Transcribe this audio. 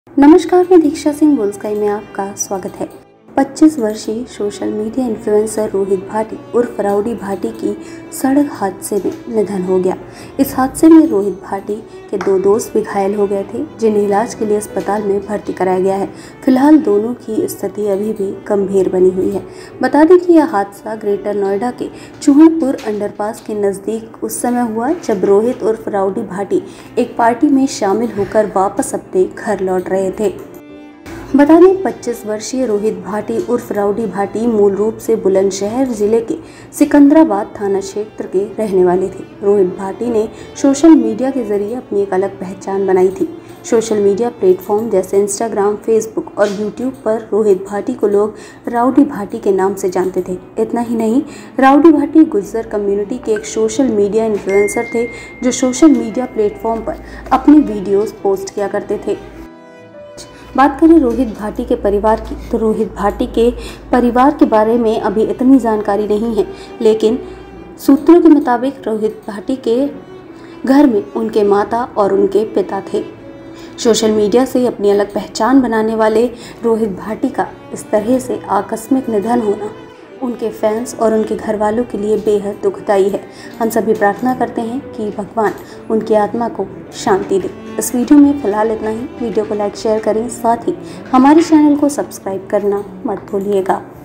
नमस्कार, मैं दीक्षा सिंह बुल्स्काई में आपका स्वागत है। 25 वर्षीय social media influencer Rohit Bhati उर्फ राउडी भाटी की सड़क हादसे में निधन हो गया। इस हादसे में रोहित भाटी के 2 दोस्त भी घायल हो गए थे, जिन्हें इलाज के लिए अस्पताल में भर्ती कराया गया है। फिलहाल दोनों की स्थिति अभी भी गंभीर बनी हुई है। बता दें कि यह हादसा ग्रेटर नोएडा के चूहनपुर अंडरपास के नज़दीक उस समय हुआ जब रोहित उर्फ राउडी भाटी एक पार्टी में शामिल होकर वापस अपने घर लौट रहे थे। बता दें 25 वर्षीय रोहित भाटी उर्फ राउडी भाटी मूल रूप से बुलंदशहर जिले के सिकंदराबाद थाना क्षेत्र के रहने वाले थे। रोहित भाटी ने सोशल मीडिया के जरिए अपनी एक अलग पहचान बनाई थी। सोशल मीडिया प्लेटफॉर्म जैसे इंस्टाग्राम, फेसबुक और यूट्यूब पर रोहित भाटी को लोग राउडी भाटी के नाम से जानते थे। इतना ही नहीं, राउडी भाटी गुज्जर कम्युनिटी के एक सोशल मीडिया इन्फ्लुएंसर थे, जो सोशल मीडिया प्लेटफॉर्म पर अपने वीडियोस पोस्ट किया करते थे। बात करें रोहित भाटी के परिवार की, तो रोहित भाटी के परिवार के बारे में अभी इतनी जानकारी नहीं है, लेकिन सूत्रों के मुताबिक रोहित भाटी के घर में उनके माता और उनके पिता थे। सोशल मीडिया से अपनी अलग पहचान बनाने वाले रोहित भाटी का इस तरह से आकस्मिक निधन होना उनके फैंस और उनके घर वालों के लिए बेहद दुखदायी है। हम सभी प्रार्थना करते हैं कि भगवान उनकी आत्मा को शांति दे। इस वीडियो में फिलहाल इतना ही। वीडियो को लाइक शेयर करें, साथ ही हमारे चैनल को सब्सक्राइब करना मत भूलिएगा।